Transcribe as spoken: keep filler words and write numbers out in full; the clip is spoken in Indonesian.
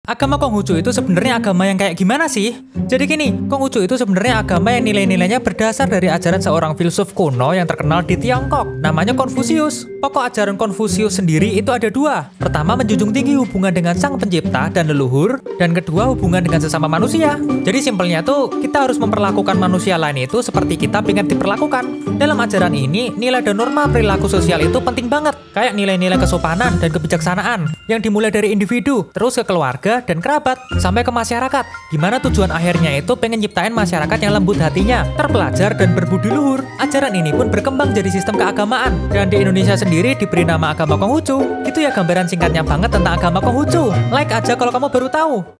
Agama Konghucu itu sebenarnya agama yang kayak gimana sih? Jadi gini, Konghucu itu sebenarnya agama yang nilai-nilainya berdasar dari ajaran seorang filsuf kuno yang terkenal di Tiongkok, namanya Konfusius. Pokok ajaran Konfusius sendiri itu ada dua. Pertama, menjunjung tinggi hubungan dengan sang pencipta dan leluhur, dan kedua, hubungan dengan sesama manusia. Jadi simpelnya tuh, kita harus memperlakukan manusia lain itu seperti kita pengen diperlakukan. Dalam ajaran ini, nilai dan norma perilaku sosial itu penting banget, kayak nilai-nilai kesopanan dan kebijaksanaan, yang dimulai dari individu, terus ke keluarga, dan kerabat, sampai ke masyarakat. Gimana tujuan akhirnya itu pengen nyiptain masyarakat yang lembut hatinya, terpelajar, dan berbudi luhur. Ajaran ini pun berkembang jadi sistem keagamaan, dan di Indonesia sendiri diberi nama agama Konghucu. Itu ya gambaran singkatnya banget tentang agama Konghucu. Like aja kalau kamu baru tahu.